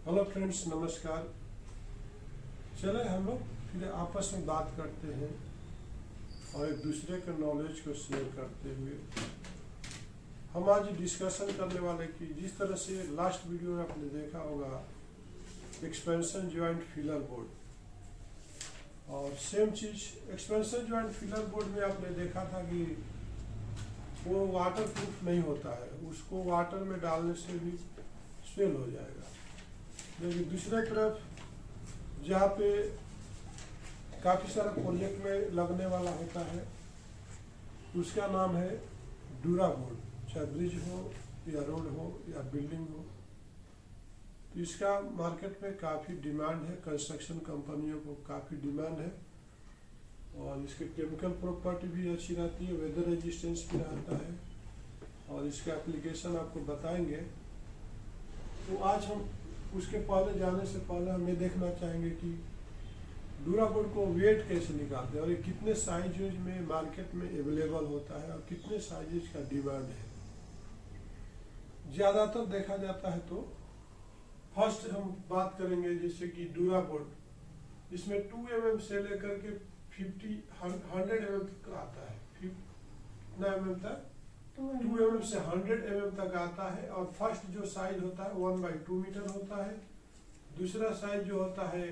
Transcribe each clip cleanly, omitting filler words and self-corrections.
Hello friends, नमस्कार। चले हम लोग फिर आपस में बात करते हैं और एक दूसरे के नॉलेज को शेयर करते हुए हम आज डिस्कशन करने वाले कि जिस तरह से लास्ट वीडियो में आपने देखा होगा एक्सपेंशन जॉइंट फिलर बोर्ड, और सेम चीज एक्सपेंशन जॉइंट फिलर बोर्ड में आपने देखा था कि वो वाटर प्रूफ नहीं होता है, उसको वाटर में डालने से भी स्वेल हो जाएगा। लेकिन दूसरी तरफ जहाँ पे काफ़ी सारा प्रोजेक्ट में लगने वाला होता है उसका नाम है डूरा बोर्ड, चाहे ब्रिज हो या रोड हो या बिल्डिंग हो। तो इसका मार्केट में काफ़ी डिमांड है, कंस्ट्रक्शन कंपनियों को काफ़ी डिमांड है और इसके केमिकल प्रॉपर्टी भी अच्छी रहती है, वेदर रेजिस्टेंस भी रहता है और इसका एप्लीकेशन आपको बताएंगे। तो आज हम उसके पहले जाने से पहले हम ये देखना चाहेंगे कि डूरा बोर्ड को वेट कैसे निकालते हैं और ये कितने साइजेज में मार्केट में अवेलेबल होता है और कितने साइजेज का डिमांड है। ज़्यादातर देखा जाता है तो फर्स्ट हम बात करेंगे जैसे कि डूरा बोर्ड, इसमें 2 mm से लेकर के 100 mm तक आता है। कितना mm तक? 2 mm से 100 mm तक आता है। और फर्स्ट जो साइज होता है 1/2 मीटर होता है। दूसरा साइज जो होता है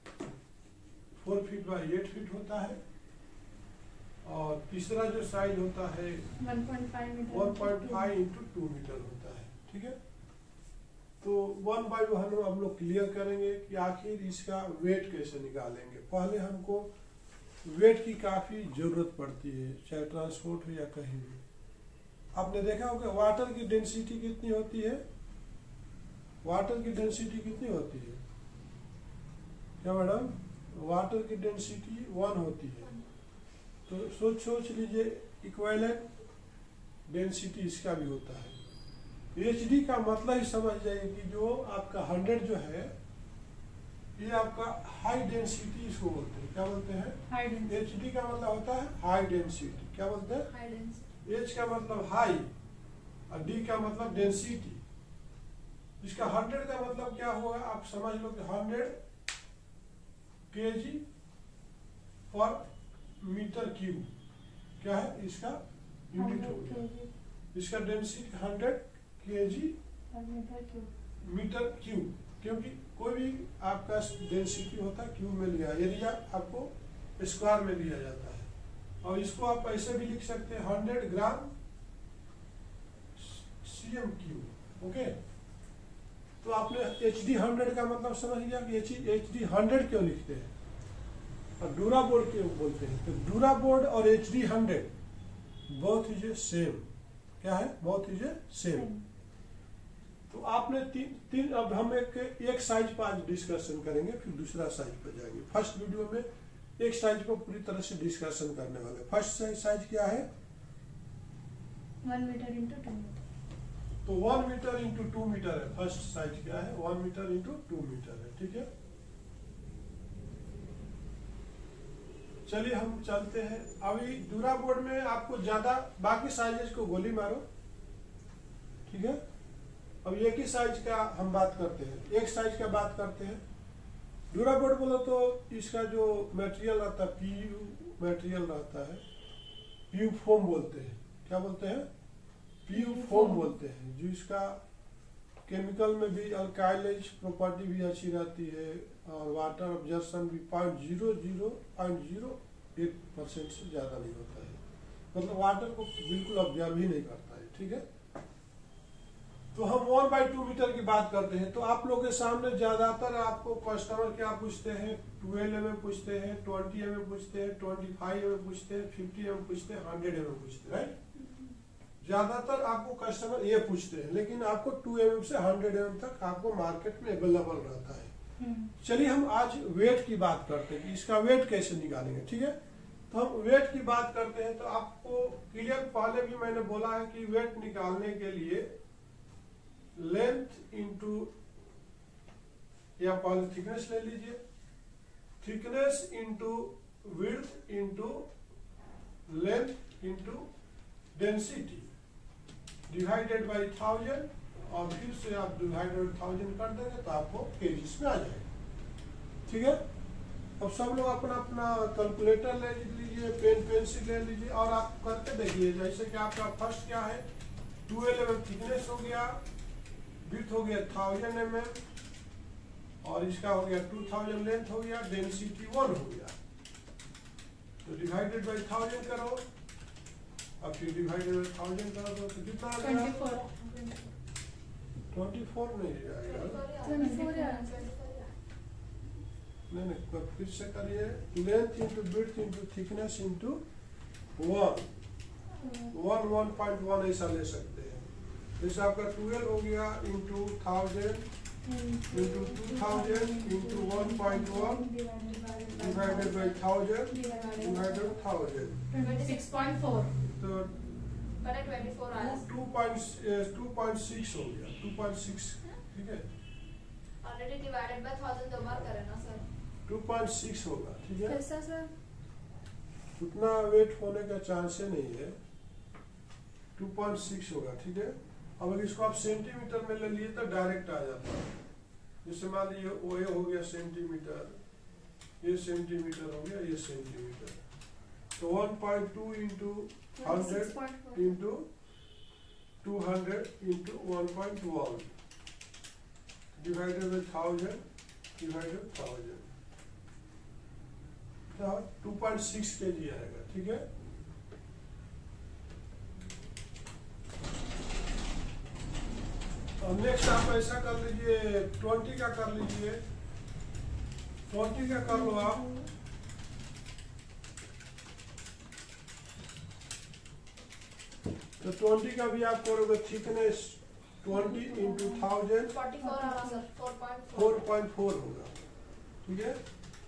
4 फीट बाय 8 फीट होता है। और तीसरा जो साइज होता है 1.5 इंटू 2 मीटर होता है। ठीक है, तो 1 बाय 1 हम लोग क्लियर करेंगे कि आखिर इसका वेट कैसे निकालेंगे। पहले हमको वेट की काफ़ी ज़रूरत पड़ती है, चाहे ट्रांसपोर्ट हो या कहीं भी। आपने देखा होगा वाटर की डेंसिटी कितनी होती है, वाटर की डेंसिटी कितनी होती है क्या मैडम? वाटर की डेंसिटी 1 होती है। तो सोच लीजिए इक्विवेलेंट डेंसिटी इसका भी होता है। एचडी का मतलब ही समझ जाइए कि जो आपका 100 जो है ये आपका हाई डेंसिटी इसको बोलते हैं। क्या बोलते हैं? एचडी का मतलब होता है हाई डेंसिटी। क्या बोलते हैं? एच का मतलब हाई और डी का मतलब डेंसिटी। इसका 100 का मतलब क्या होगा आप समझ लो कि 100 kg पर मीटर क्यूब क्या है इसका यूनिट हो गया। इसका डेंसिटी 100 kg मीटर क्यूब, क्योंकि कोई भी आपका डेंसिटी होता है क्यूब में लिया, एरिया आपको स्क्वायर में लिया जाता है। और इसको आप ऐसे भी लिख सकते हैं 100 ग्राम cm क्यूब। ओके, तो आपने HD 100 का मतलब समझ गया कि HD 100 क्यों लिखते हैं और डूरा बोर्ड क्यों बोलते हैं। तो डूरा बोर्ड और HD 100 both is a same. क्या है? Both is a same. तो आपने तीन अब हम एक साइज पर आज डिस्कशन करेंगे, फिर दूसरा साइज पर जाएंगे। फर्स्ट वीडियो में एक साइज को पूरी तरह से डिस्कशन करने वाले। फर्स्ट साइज क्या है? 1 मीटर इंटू 2 मीटर। तो 1 मीटर इंटू 2 मीटर है। फर्स्ट साइज क्या है? 1 मीटर इंटू 2 मीटर है। ठीक है, चलिए हम चलते हैं। अभी डूरा बोर्ड में आपको ज्यादा बाकी साइजेस को गोली मारो। ठीक है, अब एक ही साइज का हम बात करते हैं, एक साइज का बात करते हैं। डूरा बोर्ड बोलो तो इसका जो मटेरियल रहता है पीयू मटेरियल रहता है, पीयू फोम बोलते हैं। क्या बोलते हैं? पीयू फोम बोलते हैं। जो इसका केमिकल में भी अल्काइलेज प्रॉपर्टी भी अच्छी रहती है और वाटर ऑब्जर्शन भी 0.08% से ज़्यादा नहीं होता है, मतलब वाटर को बिल्कुल ऑब्जर्व ही नहीं करता है। ठीक है, तो हम 1/2 मीटर की बात करते हैं। तो आप लोग के सामने ज्यादातर आपको कस्टमर क्या पूछते हैं? 12 mm पूछते हैं, 20 mm पूछते हैं, 25 mm पूछते हैं, 50 mm पूछते हैं, 100 mm पूछते हैं। राइट, ज्यादातर आपको कस्टमर ये पूछते हैं, लेकिन आपको 2 mm से 100 mm तक आपको मार्केट में अवेलेबल रहता है। चलिए हम आज वेट की बात करते हैं कि इसका वेट कैसे निकालेंगे। ठीक है, तो हम वेट की बात करते हैं। तो आपको क्लियर पहले भी मैंने बोला है कि वेट निकालने के लिए लेंथ इंटू या पहले थिकनेस ले लीजिए, thickness into width into length into density divided by 1000 और फिर से आप डिवाइडेड 1000 कर देंगे तो आपको केजीज में आ जाएगा। ठीक है, अब सब लोग अपना अपना कैलकुलेटर ले लीजिए, पेन पेंसिल ले लीजिए और आप करके देखिए। जैसे कि आपका फर्स्ट क्या है, 12 mm थिकनेस हो गया, विड्थ हो गया 1000 mm और इसका हो गया 2000 लेंथ हो गया, डेंसिटी 1 हो गया। तो डिवाइडेड बाई 1000 करो, अब फिर डिवाइडेड बाई 1000 करो तो कितना आ गया? 24 नहीं आएगा, नहीं तो फिर से करिए। Length into width into thickness into 1.1 ऐसा ले सकते हैं। जैसे आपका 12 हो गया into 1000 into 2000 into 1.1 divided by 1000 divided 1000 26.4 तो 2.6 हो गया, 2.6। ठीक है, ऑलरेडी डिवाइडेड बाय 1000 दो बार करें ना सर, 2.6 होगा। ठीक है, कैसा सर? उतना वेट होने का चांस ही नहीं है, 2.6 होगा। ठीक है, अब अगर इसको आप सेंटीमीटर में ले लिए तो डायरेक्ट आ जाता है। जैसे मान लीजिए वो ये हो गया सेंटीमीटर, ये सेंटीमीटर हो गया, ये सेंटीमीटर, तो 1.2 into 100 into 200 into 1.1 divided by 1000 divided 1000 तो 2.6 kg आएगा। ठीक है, और नेक्स्ट आप ऐसा कर लीजिए, 20 का कर लीजिए, 20 का कर लो आप। तो 20 का भी आप करोगे, थिकनेस 20 इंटू 1000 44 आ रहा सर, 4.4 होगा। ठीक है,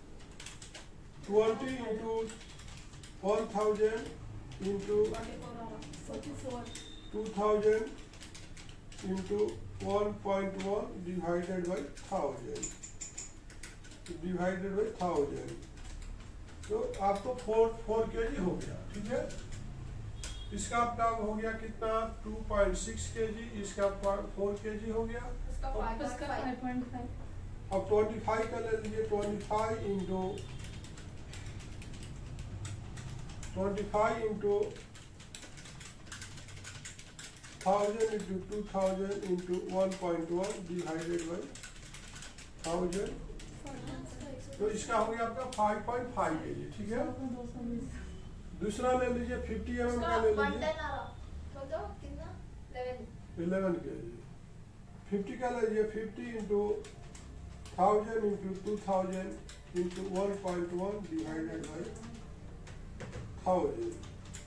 20 इंटू 1000 इंटू 44 आ रहा 2000 into 1.1 divided by 1000 divided by 1000 तो आपको 4 kg हो गया। ठीक है, इसका आपका हो गया कितना, 2.6 kg, इसका 4 kg हो गया। उसका 5.5 अब 25 का ले लीजिए, 25 into 1000 into 2000 into 1.1 divided by 1000 तो इसका हो गया आपका 5.5 kg। ठीक है, दूसरा ले लीजिए, 50 mm का ले लीजिए, 110 आ रहा, बताओ कितना, 11 kg। 50 का ले लीजिए, 50 into 1000 into 2000 into 1.1 divided by 1000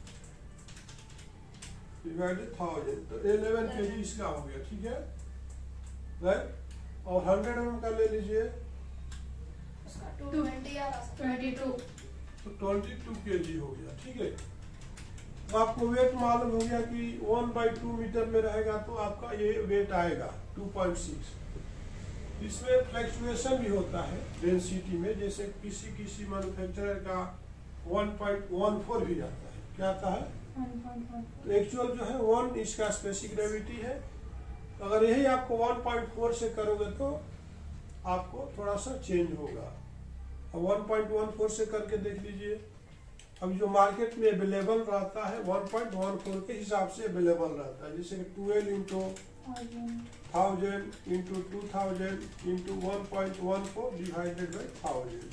divided 1000 तो 11 kg इसका हो गया। ठीक है, राइट। और 100 mm का ले लीजिए, उसका 220 आ रहा, 22 तो 22 kg हो गया। ठीक है, तो आपको वेट मालूम हो गया कि 1/2 मीटर में रहेगा तो आपका ये वेट आएगा 2.6। इसमें फ्लक्चुएशन भी होता है डेंसिटी में, जैसे किसी मैन्युफैक्चरर का 1.14 भी आता है। क्या आता है? 1.1 एक्चुअल जो है 1 इसका स्पेसिफिक ग्रेविटी है। अगर यही आपको 1.4 से करोगे तो आपको थोड़ा सा चेंज होगा। 1.14 से करके देख लीजिए। अब जो मार्केट में अवेलेबल रहता है 1.14 के हिसाब से अवेलेबल रहता है, जैसे कि 12 into 1000 into 2000 into 1.14 divided by 1000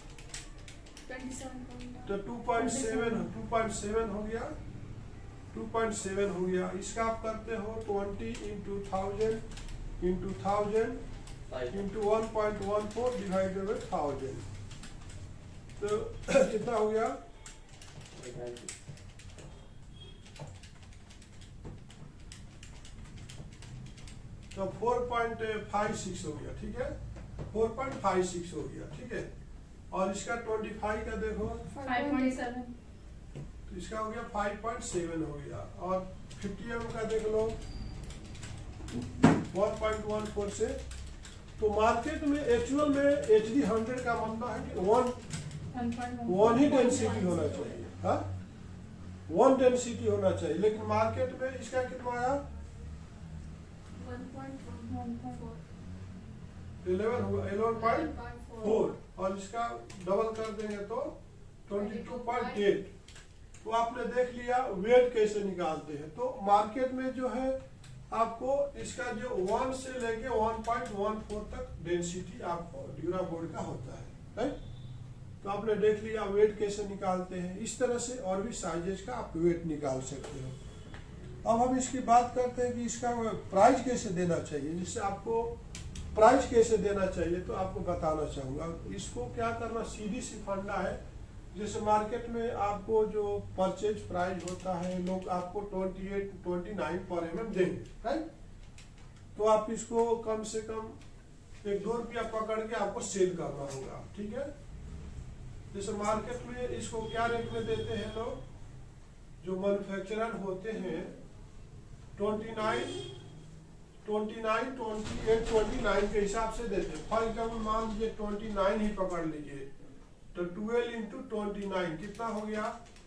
तो 2.7 हो गया, 2.7 हो गया। इसका आप करते हो 20 into 1000 into 1000 into 1.14 divided by 1000 तो कितना हो गया? तो 4.56 हो गया। ठीक है, 4.56 हो गया। ठीक है, और इसका 25 का देखो 5.7 तो इसका हो गया 5.7 हो गया। और 50 mm का देख लो 1.14 से। तो मार्केट में एक्चुअल में HD 100 का मानना है कि 1 ही डेंसिटी होना चाहिए। हाँ, 1 डेंसिटी होना चाहिए, लेकिन मार्केट में इसका कितना आया? 1.4. 11.4 और इसका डबल कर देंगे तो 22.8। तो आपने देख लिया वेट कैसे निकालते हैं। तो मार्केट में जो है आपको इसका जो 1 से लेके 1.14 तक डेंसिटी आपको ड्यूराबोर्ड का होता है, राइट। तो आपने देख लिया वेट कैसे निकालते हैं। इस तरह से और भी साइजेज का आप वेट निकाल सकते हो। अब हम इसकी बात करते हैं कि इसका प्राइस कैसे देना चाहिए। जिससे आपको प्राइस कैसे देना चाहिए तो आपको बताना चाहूँगा। इसको क्या करना, सीधी सी फंडा है। जैसे मार्केट में आपको जो परचेज प्राइस होता है, लोग आपको 28-29 पर mm देंगे, राइट। तो आप इसको कम से कम 1-2 रुपया पकड़ के आपको सेल करना होगा, ठीक है। जैसे मार्केट में इसको क्या रेट में देते हैं लोग, जो मैन्युफैक्चरर होते हैं 29, 28, 29 के हिसाब से देते हैं। फॉर एग्जाम्पल मान लीजिए 29 ही पकड़ लीजिए, तो 12 into 29 कितना हो गया,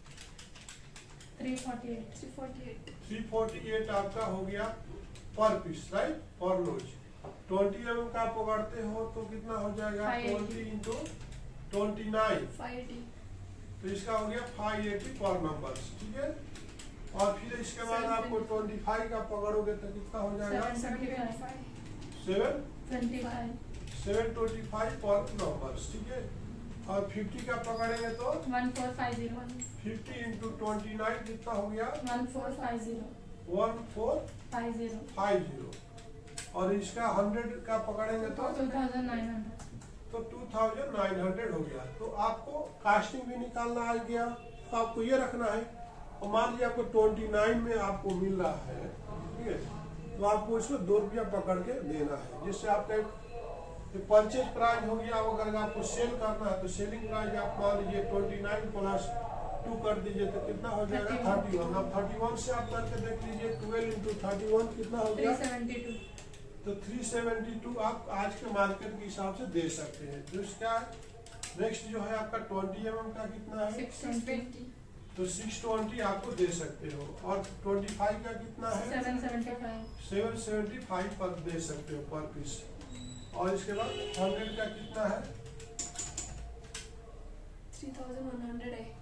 348 आपका हो गया per piece, right, per nos. 20 mm का पकड़ते हो तो कितना हो जाएगा, 20 into 29, 580. तो इसका हो गया 580 पर नंबर, ठीक है। और फिर इसके बाद आपको 25 का पकड़ोगे तो कितना हो जाएगा, 725 पर नंबर, ठीक है। और 50 का पकड़ेंगे तो 1450. 50 into 29 कितना हो गया, 1450. 1450। और इसका 100 का पकड़ेंगे तो 2900. तो 2900 हो गया। तो आपको कास्टिंग भी निकालना आ गया। तो आपको ये रखना है, और मान लीजिए आपको 29 में आपको मिल रहा है, ठीक है, तो आपको इसमें 2 रुपया पकड़ के देना है। जिससे आपका परचेज प्राइस हो गया। अगर आपको सेल करना है तो सेलिंग प्राइस आप मान लीजिए 29 + 2 कर दीजिए तो कितना हो जाएगा, 31। अब 31 से आप करके देख लीजिए, 12 into 31 कितना हो गया, 372. तो 372 आप आज के मार्केट के हिसाब से दे सकते हैं। तो इसका नेक्स्ट जो है आपका 20 mm का कितना है, 620. तो 620 आपको दे सकते हो। और 25 का कितना है, 775. 775 पर दे सकते हो पर पीस। और इसके बाद 100 का कितना है, 3100 है.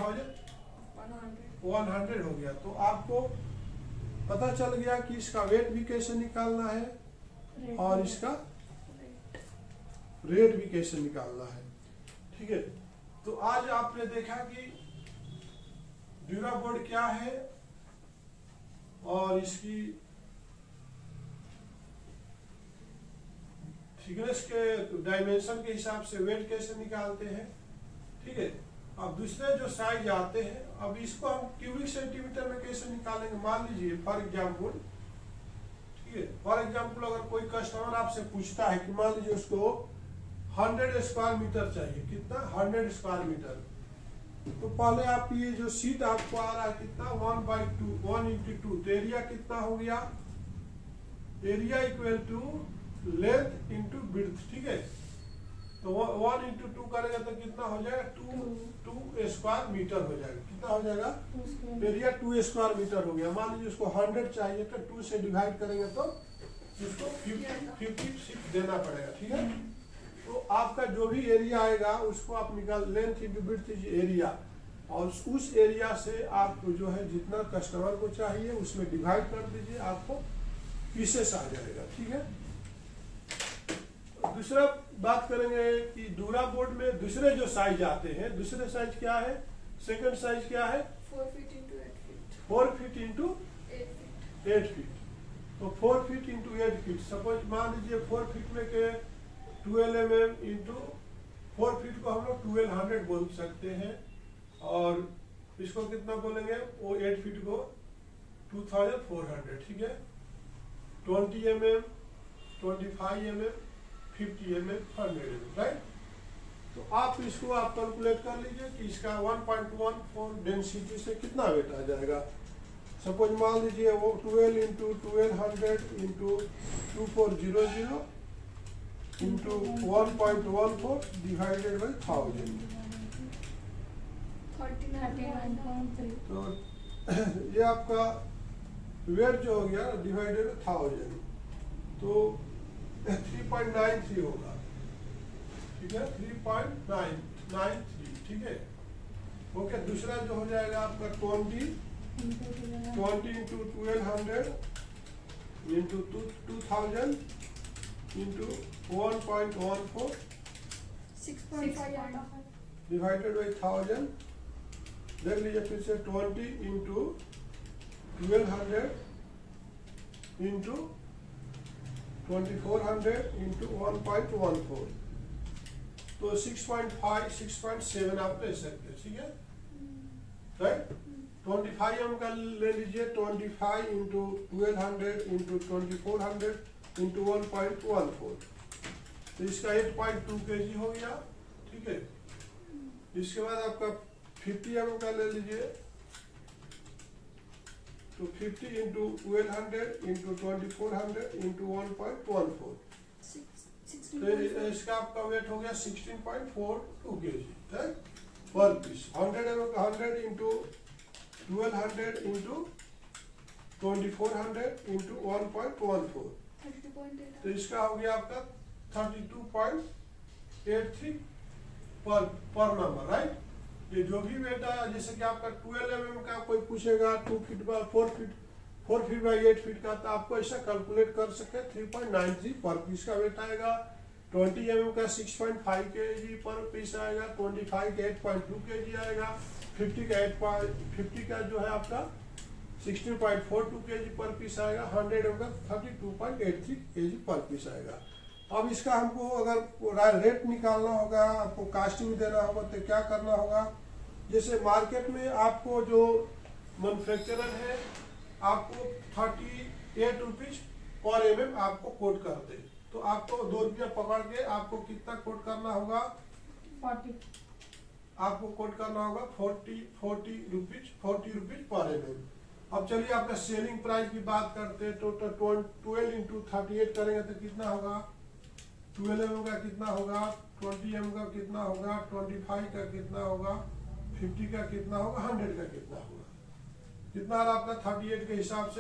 3100 हो गया। तो आपको पता चल गया कि इसका वेट भी कैसे निकालना है और इसका रेट भी कैसे निकालना है, ठीक है। तो आज आपने देखा कि ड्यूराबोर्ड क्या है और इसकी थिकनेस के डायमेंशन के हिसाब से वेट कैसे निकालते हैं, ठीक है। अब दूसरे जो साइज आते हैं, अब इसको हम क्यूबिक सेंटीमीटर में कैसे निकालेंगे। मान लीजिए फॉर एग्जाम्पल, ठीक है, फॉर एग्जाम्पल अगर कोई कस्टमर आपसे पूछता है कि मान लीजिए उसको 100 स्क्वायर मीटर चाहिए, कितना, 100 स्क्वायर मीटर। तो पहले आप ये जो सीट आपको आ रहा है कितना, 1/2, 1 into 2, तो एरिया कितना हो गया, area equal to length into width, ठीक है। तो 1 into 2 करेगा तो कितना हो जाएगा, 2 स्क्वायर मीटर हो जाएगा। कितना हो जाएगा, एरिया 2 स्क्वायर मीटर हो गया। मान लीजिए उसको 100 चाहिए तो 2 से डिवाइड करेंगे तो उसको 56 देना पड़ेगा, ठीक है। तो आपका जो भी एरिया आएगा उसको आप निकाल, length into width is area, और उस एरिया से आप जो है जितना कस्टमर को चाहिए उसमें डिवाइड कर दीजिए, आपको पीसेस आ जाएगा, ठीक है। दूसरा बात करेंगे कि ड्यूराबोर्ड में दूसरे जो साइज आते हैं, दूसरे साइज क्या है, सेकंड साइज क्या है, 4 feet into 8 feet. 4 feet into 8 feet. 8 feet। तो 4 feet into 8 feet, सपोज मान लीजिए 4 feet में के 12 mm into 4 feet को हम लोग 1200 बोल सकते हैं, और इसको कितना बोलेंगे, वो 8 feet को 2400, ठीक है। 20 mm, 25 mm, 50 mm, 100 mm, right. तो आप इसको आप कैलकुलेट कर लीजिए कि इसका 1.14 डेंसिटी से कितना वेट आ जाएगा। सपोज मान लीजिए वो 12 into 1200 into 2400 into 1.14 divided by 1000। 39.3. तो ये आपका वेट जो हो गया डिवाइडेड 1000, तो 3.93 होगा, ठीक है, 3.993, ठीक है। ओके, दूसरा जो हो जाएगा आपका 20 into 1200 into 2000 into 1.14 6.5 divided by 1000। देख लीजिए फिर से 20 इंटू 1200 इंटू 2400 इंटू 1.14, तो 6.5 6.7 आप ले सकते हैं, ठीक है, राइट। 25 एम का ले लीजिए, 25 इंटू 1200 इंटू 2400 इंटू 1.14, तो इसका 8.2 kg हो गया, ठीक है। इसके बाद आपका 50 एम का ले लीजिए, तो 50 इंटू 1200 इंटू 2400 इंटू 1.14, तो इसका आपका वेट हो गया 16.42 kg, right? Per piece. 100 M का 100 इंटू 1200 इंटू 2400 इंटू 1.14, तो इसका हो गया आपका 32.83 पर नंबर, राइट। ये जो भी वेट आया, जैसे कि आपका 12 mm का कोई पूछेगा 2 feet by 4 feet by 8 feet का, तो आपको ऐसा कैलकुलेट कर सकते हैं। 3.93 पर पीस का वेट आएगा। 20 mm का 6.5 kg पर पीस आएगा। 25 का 8.2 kg आएगा। 50 का जो है आपका 16.42 kg पर पीस आएगा। 100 mm का 32.83 kg पर पीस आएगा। अब इसका हमको अगर रेट निकालना होगा, आपको कास्टिंग देना होगा, तो क्या करना होगा, जैसे मार्केट में आपको जो मैन्युफैक्चरर है आपको 38 रुपीज पर mm आपको कोट कर दे, तो आपको 2 रुपया पकड़ के आपको कितना कोट करना होगा, 40, आपको कोट करना होगा 40 रुपीज पर mm। अब चलिए आपका सेलिंग प्राइस की बात करते हैं, तो 12 इंटू 38 करेंगे तो कितना होगा, 12 mm का कितना होगा, 20 mm का कितना होगा, 25 का कितना होगा, 50 का कितना होगा, 100 का कितना होगा, कितना आ रहा आपका 38 के हिसाब से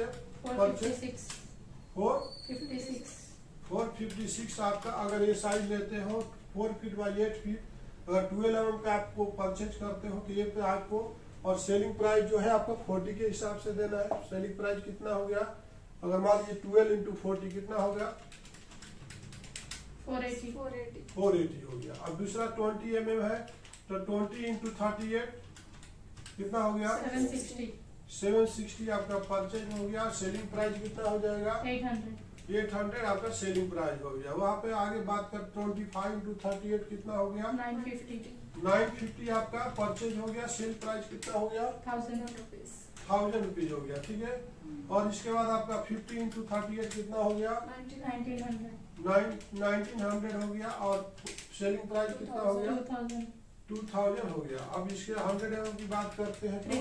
456 आपका। अगर ये साइज लेते हो 4 फीट बाई 8 फीट, अगर 12 mm का आपको परचेज करते हो तो ये पे आपको, और सेलिंग प्राइस जो है आपको 40 के हिसाब से देना है। सेलिंग प्राइस कितना हो गया, अगर मान लीजिए 12 इंटू 40 कितना हो गया, 480 हो गया। अब दूसरा 20 mm है, तो 20 इंटू 38 कितना हो गया, 760 आपका परचेज हो गया। सेलिंग प्राइस कितना हो जाएगा, 800 आपका सेलिंग प्राइस हो गया। वहाँ पे आगे बात कर 25 इंटू 38 कितना हो गया, 950 आपका परचेज हो गया। सेल प्राइस कितना हो गया, 1000 रुपीज हो गया, ठीक है। और इसके बाद आपका 50 इंटू 38 कितना हो गया, 1900 हो गया। और सेलिंग प्राइस कितना हो गया, 2000 हो गया। अब इसके 100 mm की बात करते हैं तो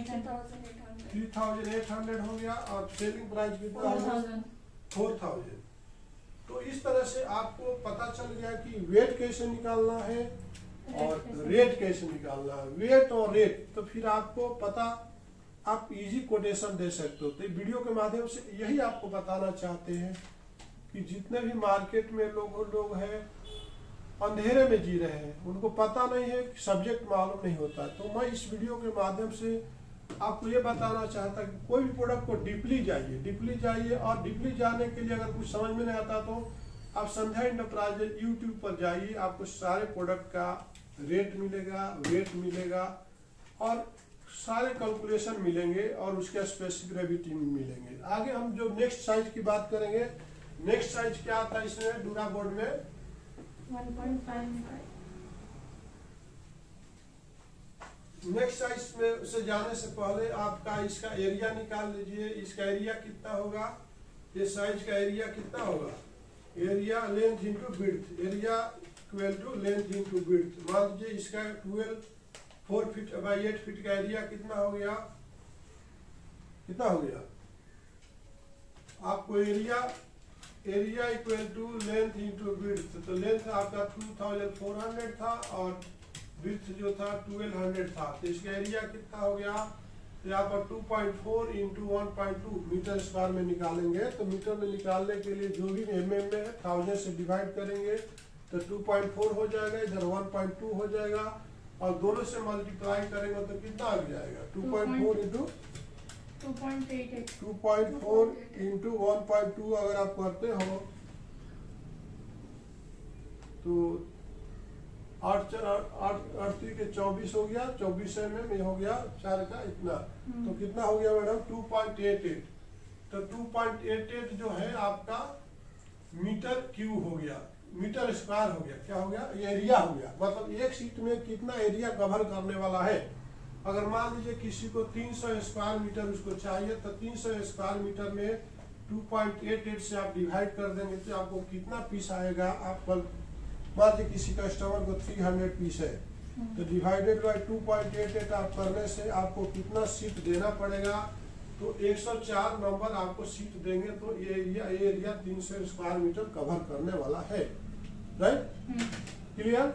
3800 हो गया। और सेलिंग प्राइस कितना हो गया, 4000। तो इस तरह से आपको पता चल गया कि वेट कैसे निकालना है और रेट कैसे निकालना है। वेट और रेट, तो फिर आपको पता, आप इजी कोटेशन दे सकते हो। तो वीडियो के माध्यम से यही आपको बताना चाहते हैं कि जितने भी मार्केट में लोग हैं अंधेरे में जी रहे हैं, उनको पता नहीं है, सब्जेक्ट मालूम नहीं होता। तो मैं इस वीडियो के माध्यम से आपको ये बताना चाहता कि कोई भी प्रोडक्ट को डीपली जाइए। और डीपली जाने के लिए अगर कुछ समझ में नहीं आता तो आप संध्या इंटरप्राइजेज यूट्यूब पर जाइए, आपको सारे प्रोडक्ट का रेट मिलेगा, वेट मिलेगा और सारे कैलकुलेशन मिलेंगे और उसके स्पेसिफिसिटी मिलेंगे। आगे हम जो नेक्स्ट साइज की बात करेंगे, नेक्स्ट साइज क्या आता है इसमें, डूरा बोर्ड में 1.5। नेक्स्ट साइज में से जाने से पहले आपका इसका एरिया निकाल लीजिए। इसका एरिया कितना होगा, ये साइज का एरिया कितना होगा, area length into width, area equal to length into width. मान लीजिए इसका 4 फीट बाई 8 फीट का एरिया कितना हो गया, आपको area equal to length into width. तो लेंथ आपका 2400 था और विड्थ जो था 1200 था, तो इसका एरिया कितना हो गया, यहाँ पर 2.4 इंटू 1.2 मीटर स्क्वायर में निकालेंगे। तो मीटर में निकालने के लिए जो भी mm में है 1000 से डिवाइड करेंगे तो 2.4 हो जाएगा, इधर 1.2 हो जाएगा और दोनों से मल्टीप्लाई करेंगे तो कितना आ जाएगा 2.4 इंटू 2.4 इंटू 1.2 अगर आप करते हो तो 8 के 24 हो गया, 24 mm ये हो गया 4 का इतना, तो कितना हो गया मैडम 2.88। तो 2.88 जो है आपका मीटर क्यूब हो गया, मीटर स्क्वायर हो गया, क्या हो गया एरिया हो गया। मतलब एक शीट में कितना एरिया कवर करने वाला है। अगर मान लीजिए किसी को 300 स्क्वायर मीटर उसको चाहिए तो 300 स्क्वायर मीटर में 2.88 से आप डिवाइड कर देंगे तो आपको कितना पीस आएगा। आप मान लीजिए किसी कस्टमर को 300 पीस है तो डिवाइडेड बाय 2.88 आप करने से आपको कितना शीट देना पड़ेगा। तो 104 नंबर आपको शीट देंगे तो एरिया 300 स्क्वायर मीटर कवर करने वाला है। Right, clear.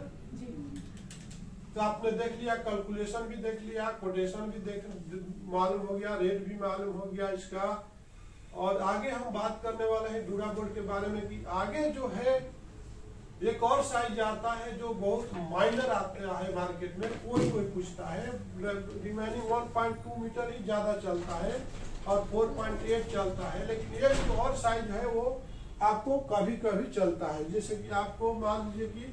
तो आपने देख लिया, कैलकुलेशन भी देख लिया, कोटेशन भी मालूम हो गया, रेट भी मालूम हो गया इसका। और आगे हम बात करने वाले हैं डूराबोर्ड के बारे में कि आगे जो है एक और साइज आता है जो बहुत माइनर आता है मार्केट में, कोई पूछता है। रिमेनिंग 1.2 मीटर ही ज्यादा चलता है और 4.8 चलता है, लेकिन ये जो और साइज है वो आपको कभी कभी चलता है। जैसे कि आपको मान लीजिए कि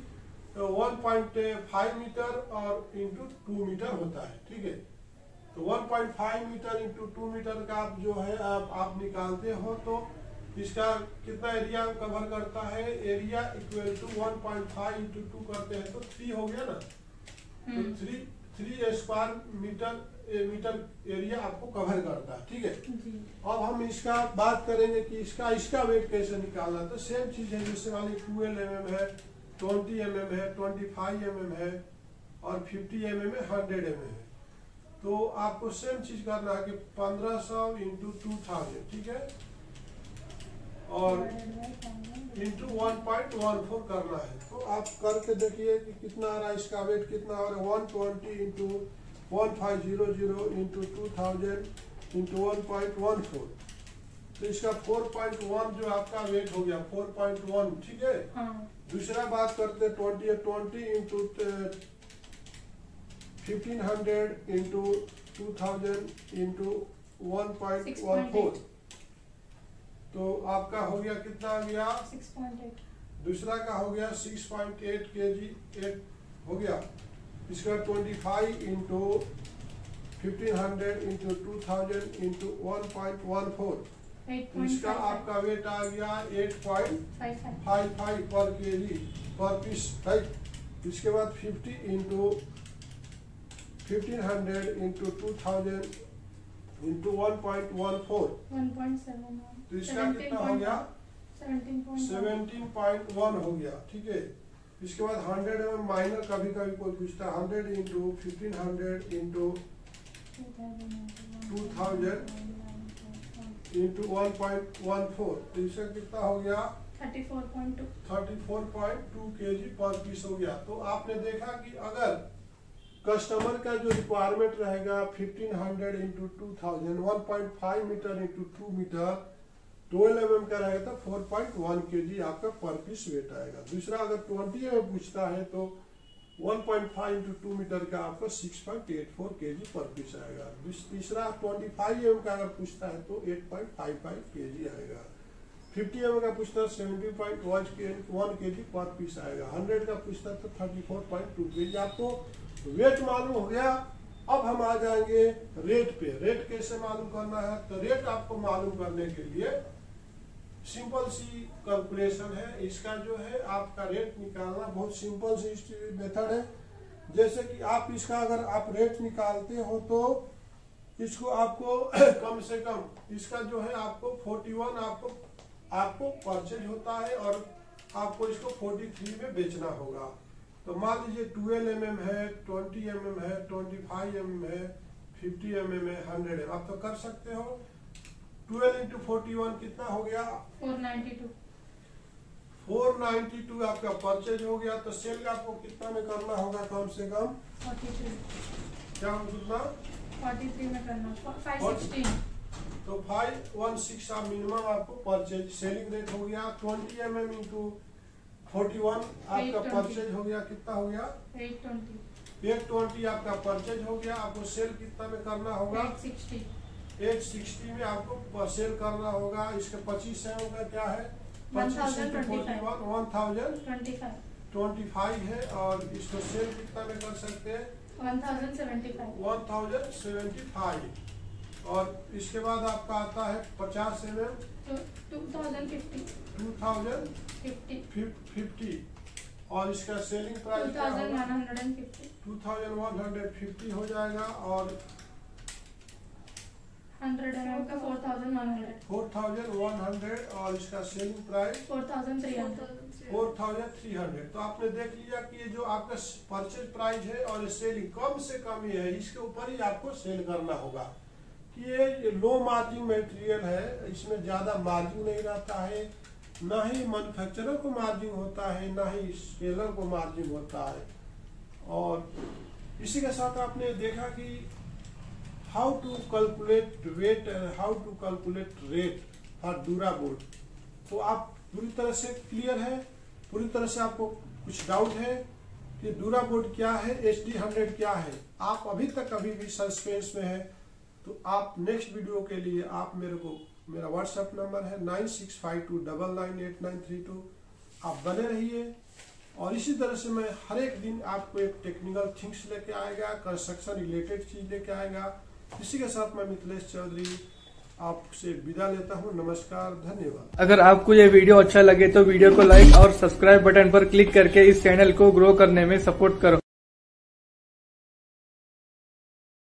1.5 मीटर और इंटू 2 मीटर होता है, ठीक है। तो 1.5 मीटर इंटू 2 मीटर का आप जो है आप निकालते हो तो इसका कितना एरिया कवर करता है। एरिया इक्वल टू 1.5 इंटू 2 करते हैं तो 3 हो गया ना। तो 3 स्क्वायर मीटर एरिया आपको कवर करता है, ठीक है। अब हम इसका बात करेंगे कि इसका वेट कैसे निकालना। तो सेम चीज है, जैसे वाली 12 mm है, 20 mm है, 25 mm है और 50 mm है, 100 mm है। तो आपको सेम चीज करना है कि 1500 इंटू 2000, ठीक है, और इंटू 1.14 करना है। तो आप करके देखिए कि कितना आ रहा है, इसका वेट कितना आ रहा है। 120 इंटू 1500 इंटू 2000 इंटू 1.14, तो इसका 4.1 जो आपका वेट हो गया 4.1, ठीक है। दूसरा बात करते 20 इंटू 1500 इंटू 2000 इंटू 1.14, तो आपका हो गया कितना आ गया 6.8। दूसरा का हो गया 6.8 kg 8 हो गया। इसका 25 इंटू 1500 इंटू 2000 इंटू 1.14, इसका आपका वेट आ गया 8.55 पर kg पर पीस, राइट। इसके बाद 50 इंटू 1500 इंटू 2000 इंटू 1.14, 1.71, तो इसका कितना हो गया 17.1 हो गया, ठीक है। इसके बाद 100 mm माइनर कभी कभी कोई पूछता है 100 इंटू 1500 इंटू 2000 इंटू 1.14, तो इसका कितना हो गया 34.2 kg पर पीस हो गया। तो आपने देखा कि अगर कस्टमर का जो रिक्वायरमेंट रहेगा 1500 into 2000 1.5 metre into 2 metre 12 mm का रहेगा तो 4.1 kg आपका पर पीस वेट आएगा। दूसरा अगर 20 mm पूछता है तो 1.5 इंटू 2 मीटर का आपका 6.84 kg पर पीस आएगा। तीसरा 25 mm का अगर पूछता है तो 8.55 kg आएगा। 50 mm का पूछता है 70.1 kg पर पीस आएगा। 100 का पूछता है तो 34.2 kg। आपको वेट मालूम हो गया। अब हम आ जाएंगे रेट पे। रेट कैसे मालूम करना है, तो रेट आपको मालूम करने के लिए सिंपल सी कैलकुलेशन है। इसका जो है आपका रेट निकालना बहुत सिंपल सी मेथड है। जैसे कि आप इसका अगर आप रेट निकालते हो तो इसको आपको कम से कम इसका जो है आपको 41 आपको परचेज होता है और आपको इसको 43 में बेचना होगा। तो मान लीजिए 12 mm है, 20 mm है, 25 mm है, 50 mm है, 100 है। आप तो कर सकते हो। 12 इंटू 41 कितना हो गया 492 आपका परचेज हो गया। तो सेल का आपको कितना में करना होगा, कम से कम 42, क्या कितना 43 में करना 516। तो 516 आप मिनिमम आपको परचेज सेलिंग रेट हो गया 20 mm इंटू 41 आपका 820 परचेज हो गया कितना हो गया 820 आपका परचेज हो गया। आपको सेल कितना में करना होगा 860 में आपको सेल करना होगा। इसके 25 है होगा क्या है 25 into 41 1025 है और इसको सेल कितना में कर सकते हैं 1075 और इसके बाद आपका आता है 50 mm 2050 और इसका सेलिंग प्राइस 2150 हो जाएगा और 100 mm का 4100 और इसका सेलिंग प्राइस 4300। तो आपने देख लिया कि ये जो आपका परचेज प्राइस है और सेलिंग कम से कम ही है, इसके ऊपर ही आपको सेल करना होगा कि ये लो मार्जिन मटेरियल है, इसमें ज्यादा मार्जिन नहीं रहता है, ना ही मैन्युफैक्चरर को मार्जिन होता है ना ही सेलर को मार्जिन होता है। और इसी के साथ आपने देखा कि how to calculate weight and how to calculate rate for Duraboard. तो आप पूरी तरह से क्लियर है, पूरी तरह से आपको कुछ डाउट है कि डूराबोर्ड क्या है, HD 100 क्या है, आप अभी भी सस्पेंस में है, तो आप नेक्स्ट वीडियो के लिए आप मेरा व्हाट्सएप नंबर है 9652998932, आप बने रहिए। और इसी तरह से मैं हर एक दिन आपको एक टेक्निकल थिंग्स लेके आएगा, कंस्ट्रक्शन रिलेटेड चीज लेके आएगा। इसी के साथ मैं मिथिलेश चौधरी आपसे विदा लेता हूं। नमस्कार, धन्यवाद। अगर आपको ये वीडियो अच्छा लगे तो वीडियो को लाइक और सब्सक्राइब बटन पर क्लिक करके इस चैनल को ग्रो करने में सपोर्ट करो।